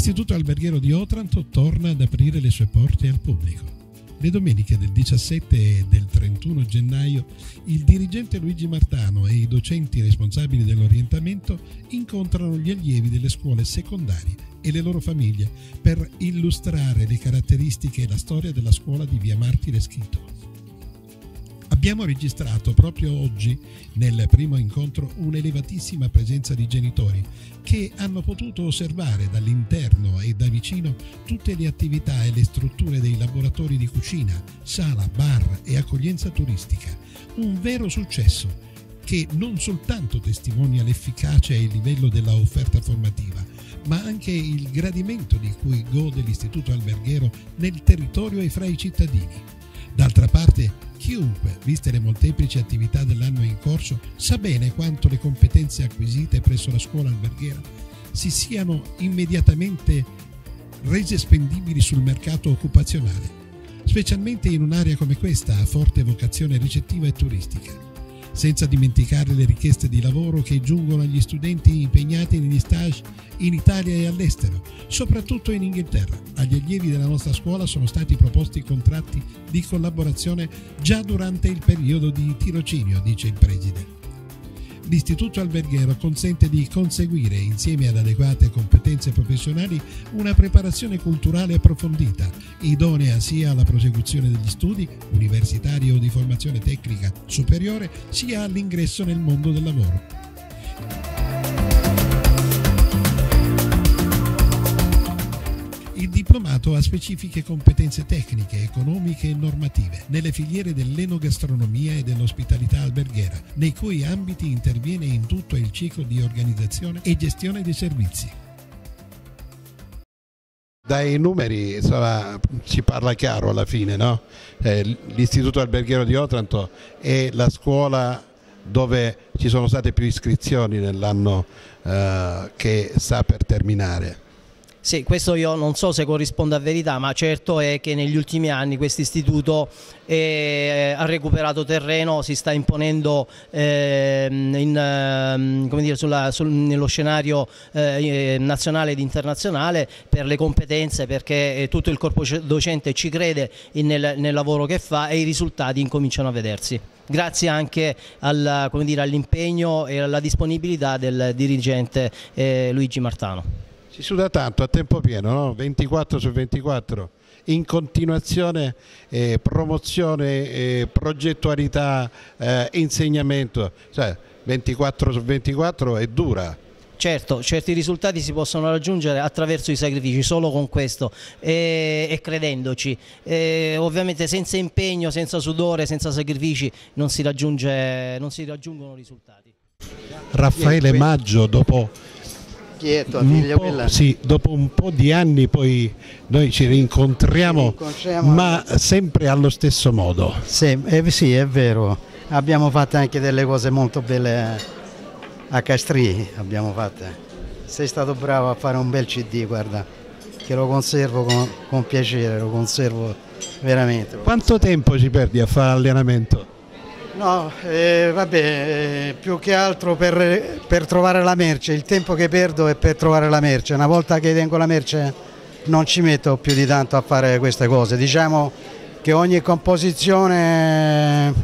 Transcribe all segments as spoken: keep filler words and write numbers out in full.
L'Istituto Alberghiero di Otranto torna ad aprire le sue porte al pubblico. Le domeniche del diciassette e del trentuno gennaio il dirigente Luigi Martano e i docenti responsabili dell'orientamento incontrano gli allievi delle scuole secondarie e le loro famiglie per illustrare le caratteristiche e la storia della scuola di Via Martire Schito. Abbiamo registrato proprio oggi, nel primo incontro, un'elevatissima presenza di genitori che hanno potuto osservare dall'interno e da vicino tutte le attività e le strutture dei laboratori di cucina, sala, bar e accoglienza turistica. Un vero successo che non soltanto testimonia l'efficacia e il livello della offerta formativa, ma anche il gradimento di cui gode l'Istituto Alberghiero nel territorio e fra i cittadini. D'altra parte, chiunque, viste le molteplici attività dell'anno in corso, sa bene quanto le competenze acquisite presso la scuola alberghiera si siano immediatamente rese spendibili sul mercato occupazionale, specialmente in un'area come questa a forte vocazione ricettiva e turistica. Senza dimenticare le richieste di lavoro che giungono agli studenti impegnati negli stage in Italia e all'estero, soprattutto in Inghilterra. Agli allievi della nostra scuola sono stati proposti contratti di collaborazione già durante il periodo di tirocinio, dice il preside. L'Istituto Alberghiero consente di conseguire, insieme ad adeguate competenze professionali, una preparazione culturale approfondita, idonea sia alla prosecuzione degli studi, universitari o di formazione tecnica superiore, sia all'ingresso nel mondo del lavoro. Il diplomato ha specifiche competenze tecniche, economiche e normative nelle filiere dell'enogastronomia e dell'ospitalità alberghiera, nei cui ambiti interviene in tutto il ciclo di organizzazione e gestione dei servizi. Dai numeri insomma, si parla chiaro alla fine, no? Eh, L'Istituto Alberghiero di Otranto è la scuola dove ci sono state più iscrizioni nell'anno eh, che sta per terminare. Sì, questo io non so se corrisponde a verità, ma certo è che negli ultimi anni questo istituto è, ha recuperato terreno, si sta imponendo eh, in, come dire, sulla, sul, nello scenario eh, nazionale ed internazionale per le competenze, perché tutto il corpo docente ci crede nel, nel lavoro che fa e i risultati incominciano a vedersi. Grazie anche al, come dire, all'impegno e alla disponibilità del dirigente eh, Luigi Martano. Si suda tanto a tempo pieno, no? ventiquattro su ventiquattro, in continuazione eh, promozione, eh, progettualità, eh, insegnamento, cioè ventiquattro su ventiquattro è dura. Certo, certi risultati si possono raggiungere attraverso i sacrifici, solo con questo e, e credendoci. E, ovviamente senza impegno, senza sudore, senza sacrifici non si raggiunge, non si raggiungono risultati. Raffaele Maggio, dopo Quieto, un po', sì, dopo un po' di anni poi noi ci rincontriamo, ci ma sempre allo stesso modo. Sì, eh, sì, è vero, abbiamo fatto anche delle cose molto belle a Castri, abbiamo fatte. Sei stato bravo a fare un bel C D, guarda, che lo conservo con, con piacere, lo conservo veramente. Quanto tempo ci perdi a fare allenamento? No, eh, vabbè, eh, più che altro per, per trovare la merce, il tempo che perdo è per trovare la merce, una volta che tengo la merce non ci metto più di tanto a fare queste cose, diciamo che ogni composizione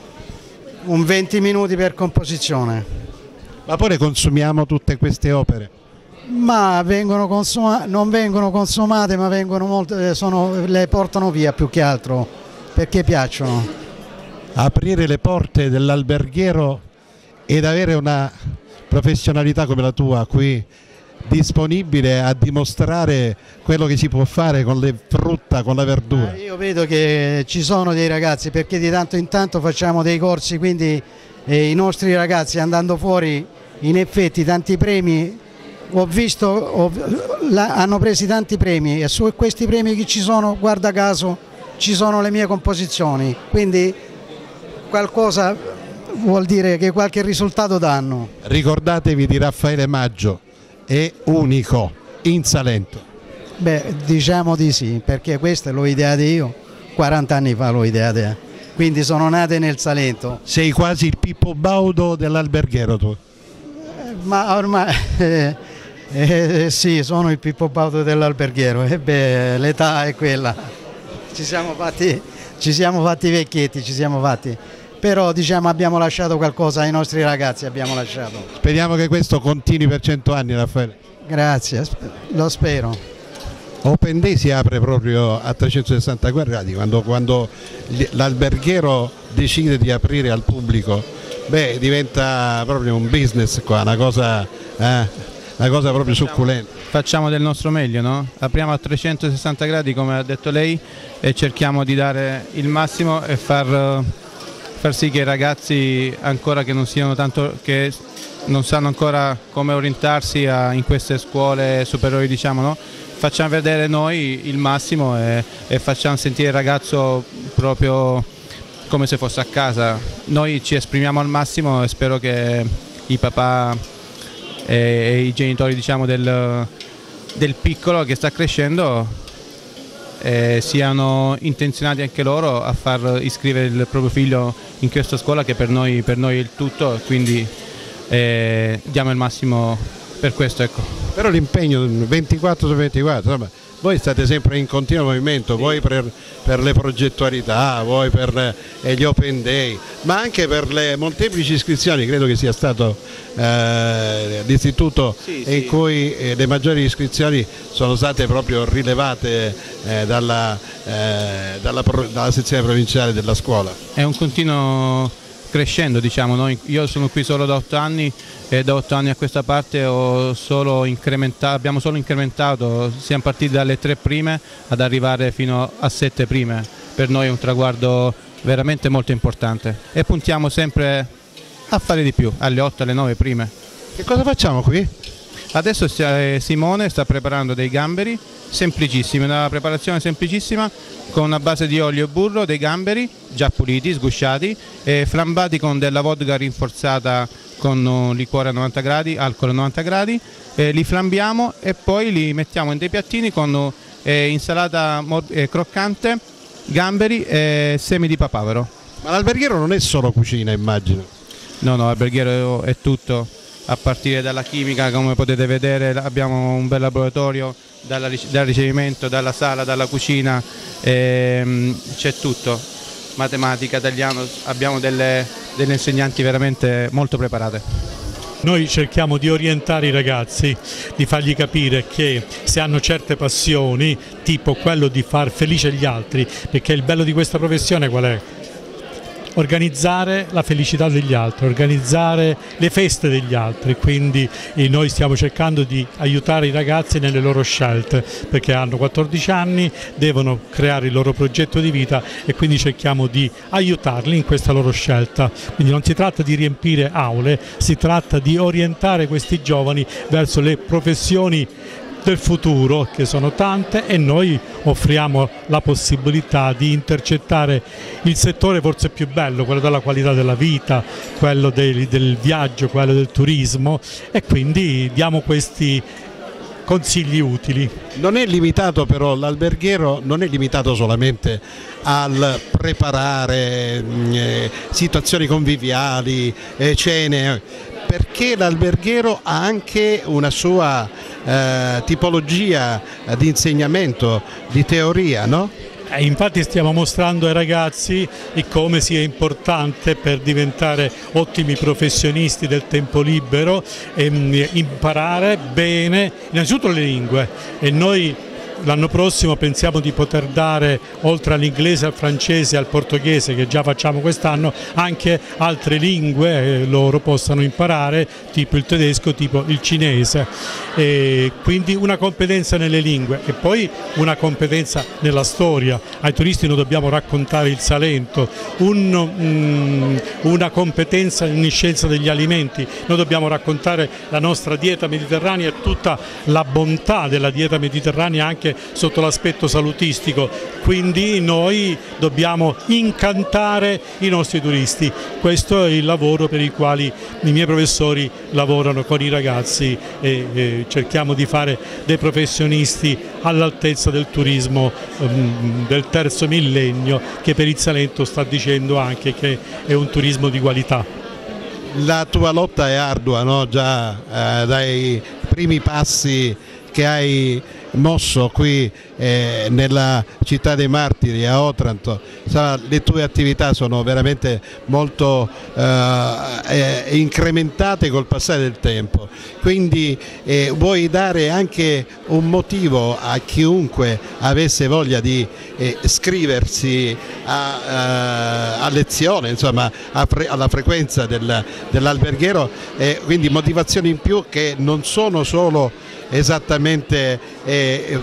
un venti minuti per composizione. Ma poi consumiamo tutte queste opere? Ma vengono consumate, non vengono consumate ma vengono molto, sono, le portano via più che altro perché piacciono. Aprire le porte dell'alberghiero ed avere una professionalità come la tua qui disponibile a dimostrare quello che si può fare con le frutta, con la verdura. Io vedo che ci sono dei ragazzi, perché di tanto in tanto facciamo dei corsi, quindi eh, i nostri ragazzi andando fuori in effetti tanti premi, ho visto, ho, la, hanno presi tanti premi e su questi premi che ci sono, guarda caso, ci sono le mie composizioni, quindi qualcosa vuol dire che qualche risultato danno. Ricordatevi di Raffaele Maggio, è unico in Salento. Beh, diciamo di sì, perché questa l'ho ideata io, quaranta anni fa l'ho ideata, quindi sono nate nel Salento. Sei quasi il Pippo Baudo dell'alberghiero tu. Ma ormai, eh, Eh, sì, sono il Pippo Baudo dell'alberghiero, eh beh, l'età è quella, ci siamo fatti, ci siamo fatti vecchietti, ci siamo fatti, però diciamo abbiamo lasciato qualcosa ai nostri ragazzi, abbiamo lasciato. Speriamo che questo continui per cento anni, Raffaele. Grazie, lo spero. Open Day si apre proprio a trecentosessanta gradi, quando, quando l'alberghiero decide di aprire al pubblico, beh, diventa proprio un business qua, una cosa, eh, una cosa proprio succulenta. Facciamo del nostro meglio, no? Apriamo a trecentosessanta gradi come ha detto lei e cerchiamo di dare il massimo e far, far sì che i ragazzi ancora che non siano tanto, che non sanno ancora come orientarsi a, in queste scuole superiori, diciamo, no? Facciamo vedere noi il massimo e, e facciamo sentire il ragazzo proprio come se fosse a casa. Noi ci esprimiamo al massimo e spero che i papà e, e i genitori, diciamo, del, del piccolo che sta crescendo eh, siano intenzionati anche loro a far iscrivere il proprio figlio in questa scuola che per noi, per noi è il tutto, quindi eh, diamo il massimo per questo, ecco. Però l'impegno ventiquattro su ventiquattro, insomma, voi state sempre in continuo movimento, sì. Voi per, per le progettualità, voi per eh, gli open day, ma anche per le molteplici iscrizioni. Credo che sia stato eh, l'istituto sì, in sì. cui eh, le maggiori iscrizioni sono state proprio rilevate eh, dalla, eh, dalla, dalla sezione provinciale della scuola. È un continuo crescendo, diciamo, noi, io sono qui solo da otto anni e da otto anni a questa parte ho solo incrementato, abbiamo solo incrementato, siamo partiti dalle tre prime ad arrivare fino a sette prime, per noi è un traguardo veramente molto importante e puntiamo sempre a fare di più, alle otto, alle nove prime. Che cosa facciamo qui? Adesso Simone sta preparando dei gamberi semplicissimi, una preparazione semplicissima con una base di olio e burro, dei gamberi già puliti, sgusciati e flambati con della vodka rinforzata con un liquore a novanta gradi, alcol a novanta gradi, eh, li flambiamo e poi li mettiamo in dei piattini con eh, insalata eh, croccante, gamberi e semi di papavero. Ma l'alberghiero non è solo cucina, immagino? No, no, l'alberghiero è tutto, a partire dalla chimica, come potete vedere abbiamo un bel laboratorio, dalla, dal ricevimento, dalla sala, dalla cucina, ehm, c'è tutto, matematica, italiano, abbiamo delle, delle insegnanti veramente molto preparate. Noi cerchiamo di orientare i ragazzi, di fargli capire che se hanno certe passioni, tipo quello di far felice gli altri, perché il bello di questa professione qual è? Organizzare la felicità degli altri, organizzare le feste degli altri, quindi noi stiamo cercando di aiutare i ragazzi nelle loro scelte perché hanno quattordici anni, devono creare il loro progetto di vita e quindi cerchiamo di aiutarli in questa loro scelta. Quindi non si tratta di riempire aule, si tratta di orientare questi giovani verso le professioni del futuro, che sono tante, e noi offriamo la possibilità di intercettare il settore forse più bello, quello della qualità della vita, quello del, del viaggio, quello del turismo, e quindi diamo questi consigli utili. Non è limitato però, l'alberghiero non è limitato solamente al preparare eh, situazioni conviviali, eh, cene, perché l'alberghiero ha anche una sua eh, tipologia di insegnamento, di teoria, no? Eh, infatti stiamo mostrando ai ragazzi come sia importante per diventare ottimi professionisti del tempo libero ehm, imparare bene innanzitutto le lingue, e noi l'anno prossimo pensiamo di poter dare, oltre all'inglese, al francese e al portoghese, che già facciamo quest'anno, anche altre lingue eh, loro possano imparare, tipo il tedesco, tipo il cinese. E quindi una competenza nelle lingue e poi una competenza nella storia. Ai turisti noi dobbiamo raccontare il Salento, un, um, una competenza in scienza degli alimenti, noi dobbiamo raccontare la nostra dieta mediterranea e tutta la bontà della dieta mediterranea anche sotto l'aspetto salutistico, quindi noi dobbiamo incantare i nostri turisti. Questo è il lavoro per il quale i miei professori lavorano con i ragazzi e, e cerchiamo di fare dei professionisti all'altezza del turismo um, del terzo millennio, che per il Salento sta dicendo anche che è un turismo di qualità. La tua lotta è ardua, no? Già eh, dai primi passi che hai mosso qui eh, nella città dei martiri a Otranto. Insomma, le tue attività sono veramente molto eh, eh, incrementate col passare del tempo, quindi eh, vuoi dare anche un motivo a chiunque avesse voglia di eh, iscriversi a, a, a lezione, insomma a fre alla frequenza del, dell'alberghiero, eh, quindi motivazioni in più che non sono solo esattamente eh,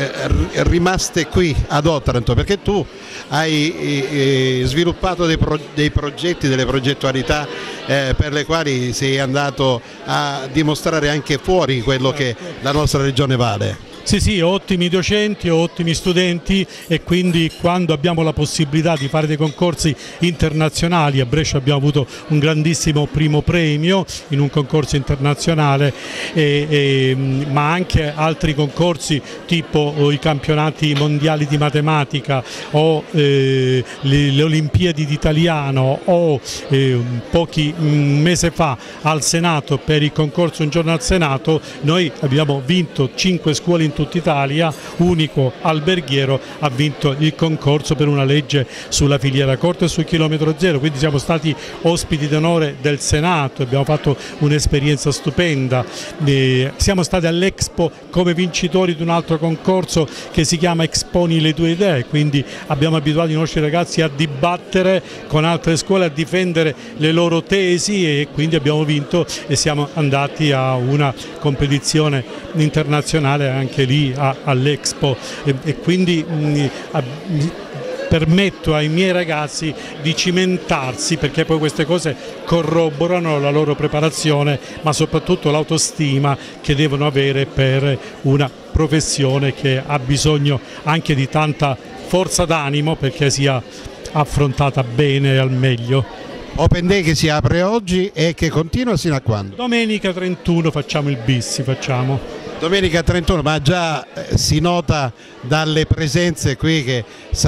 rimaste qui ad Otranto, perché tu hai eh, sviluppato dei, pro dei progetti, delle progettualità eh, per le quali sei andato a dimostrare anche fuori quello che la nostra regione vale. Sì, sì, ottimi docenti, ottimi studenti, e quindi quando abbiamo la possibilità di fare dei concorsi internazionali, a Brescia abbiamo avuto un grandissimo primo premio in un concorso internazionale, e, e, ma anche altri concorsi tipo o i campionati mondiali di matematica o eh, le, le Olimpiadi d'italiano o eh, pochi un mese fa al Senato per il concorso Un giorno al Senato, noi abbiamo vinto cinque scuole in tutta Italia, unico alberghiero ha vinto il concorso per una legge sulla filiera corta e sul chilometro zero, quindi siamo stati ospiti d'onore del Senato, abbiamo fatto un'esperienza stupenda, eh, siamo stati all'Expo come vincitori di un altro concorso che si chiama Exponi le tue idee, quindi abbiamo abituato i nostri ragazzi a dibattere con altre scuole, a difendere le loro tesi, e quindi abbiamo vinto e siamo andati a una competizione internazionale anche lì all'Expo, e, e quindi mh, a, mh, permetto ai miei ragazzi di cimentarsi, perché poi queste cose corroborano la loro preparazione, ma soprattutto l'autostima che devono avere per una professione che ha bisogno anche di tanta forza d'animo perché sia affrontata bene e al meglio. Open Day che si apre oggi e che continua sino a quando? Domenica trentuno facciamo il bis, facciamo. Domenica trentuno, ma già eh, si nota dalle presenze qui che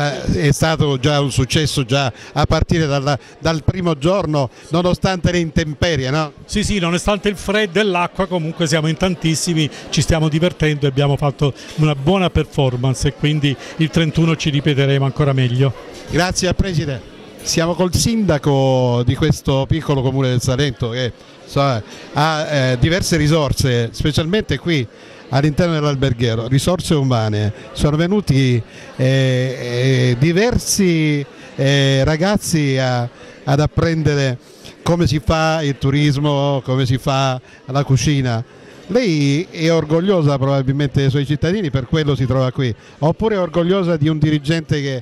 è stato già un successo già a partire dalla, dal primo giorno, nonostante le intemperie, no? Sì, sì, nonostante il freddo e l'acqua comunque siamo in tantissimi, ci stiamo divertendo e abbiamo fatto una buona performance, e quindi il trentuno ci ripeteremo ancora meglio. Grazie al Presidente. Siamo col sindaco di questo piccolo comune del Salento che so, ha eh, diverse risorse, specialmente qui all'interno dell'alberghiero, risorse umane. Sono venuti eh, eh, diversi eh, ragazzi a, ad apprendere come si fa il turismo, come si fa la cucina. Lei è orgogliosa probabilmente dei suoi cittadini, per quello si trova qui, oppure è orgogliosa di un dirigente che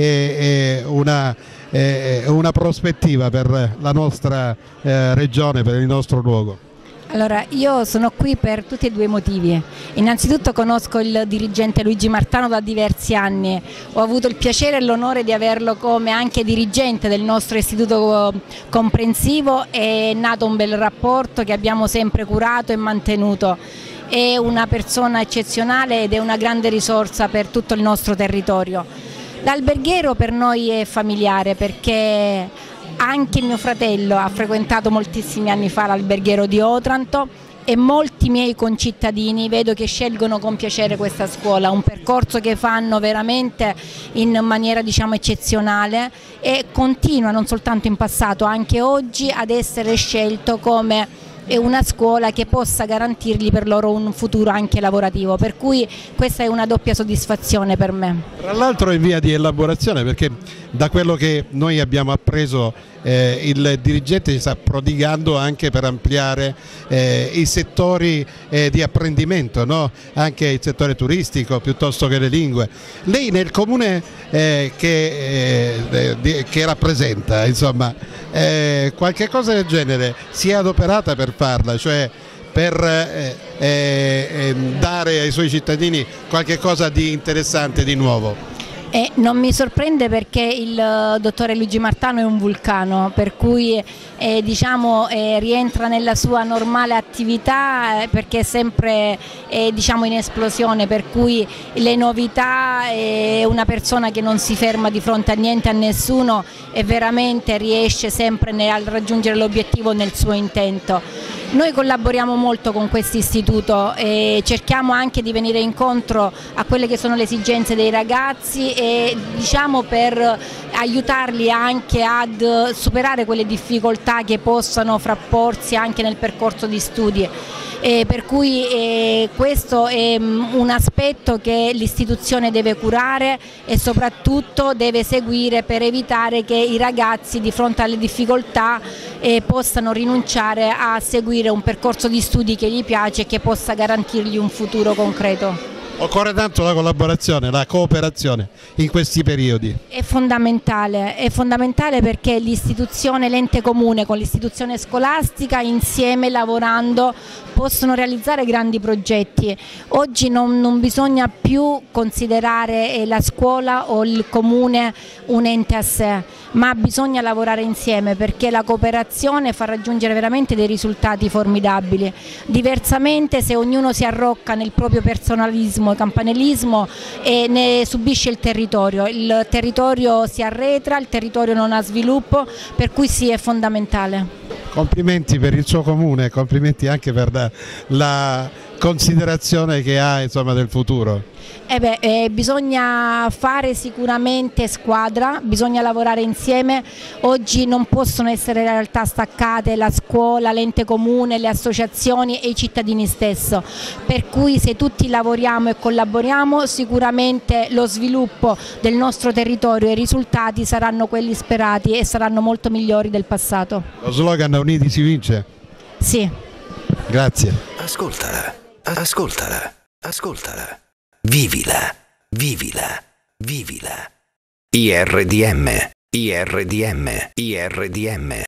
è, è, una, è una prospettiva per la nostra eh, regione, per il nostro luogo? Allora, io sono qui per tutti e due i motivi. Innanzitutto conosco il dirigente Luigi Martano da diversi anni, ho avuto il piacere e l'onore di averlo come anche dirigente del nostro istituto comprensivo, è nato un bel rapporto che abbiamo sempre curato e mantenuto. È una persona eccezionale ed è una grande risorsa per tutto il nostro territorio. L'alberghiero per noi è familiare perché anche mio fratello ha frequentato moltissimi anni fa l'alberghiero di Otranto e molti miei concittadini vedo che scelgono con piacere questa scuola, un percorso che fanno veramente in maniera diciamo eccezionale e continua non soltanto in passato, anche oggi ad essere scelto come è una scuola che possa garantirgli per loro un futuro anche lavorativo, per cui questa è una doppia soddisfazione per me. Tra l'altro è in via di elaborazione, perché da quello che noi abbiamo appreso eh, il dirigente si sta prodigando anche per ampliare eh, i settori eh, di apprendimento, no? Anche il settore turistico piuttosto che le lingue. Lei nel comune eh, che, eh, di, che rappresenta, insomma, eh, qualche cosa del genere si è adoperata per farla, cioè per eh, eh, dare ai suoi cittadini qualche cosa di interessante, di nuovo? E non mi sorprende perché il dottore Luigi Martano è un vulcano, per cui eh, diciamo, eh, rientra nella sua normale attività eh, perché è sempre eh, diciamo, in esplosione, per cui le novità, è una persona che non si ferma di fronte a niente, a nessuno, e veramente riesce sempre a raggiungere l'obiettivo nel suo intento. Noi collaboriamo molto con questo istituto e cerchiamo anche di venire incontro a quelle che sono le esigenze dei ragazzi e diciamo per aiutarli anche ad superare quelle difficoltà che possano frapporsi anche nel percorso di studi. Eh, per cui eh, questo è um, un aspetto che l'istituzione deve curare e soprattutto deve seguire per evitare che i ragazzi di fronte alle difficoltà eh, possano rinunciare a seguire un percorso di studi che gli piace e che possa garantirgli un futuro concreto. Occorre tanto la collaborazione, la cooperazione in questi periodi. È fondamentale, è fondamentale perché l'istituzione, l'ente comune con l'istituzione scolastica insieme lavorando possono realizzare grandi progetti. Oggi non, non bisogna più considerare la scuola o il comune un ente a sé, ma bisogna lavorare insieme perché la cooperazione fa raggiungere veramente dei risultati formidabili. Diversamente, se ognuno si arrocca nel proprio personalismo e campanilismo e ne subisce il territorio, il territorio si arretra, il territorio non ha sviluppo, per cui sì, è fondamentale. Complimenti per il suo comune, complimenti anche per la, la considerazione che ha, insomma, del futuro. Eh beh, eh, bisogna fare sicuramente squadra, bisogna lavorare insieme. Oggi non possono essere realtà staccate la scuola, l'ente comune, le associazioni e i cittadini stesso, per cui se tutti lavoriamo e collaboriamo sicuramente lo sviluppo del nostro territorio e i risultati saranno quelli sperati e saranno molto migliori del passato. Lo slogan Uniti si vince? Sì. Grazie. Ascoltala, ascoltala, ascoltala. Vivila, vivila, vivila. I R D M, I R D M, I R D M.